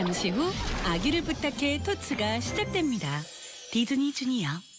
잠시 후 아기를 부탁해 토츠가 시작됩니다. 디즈니 주니어.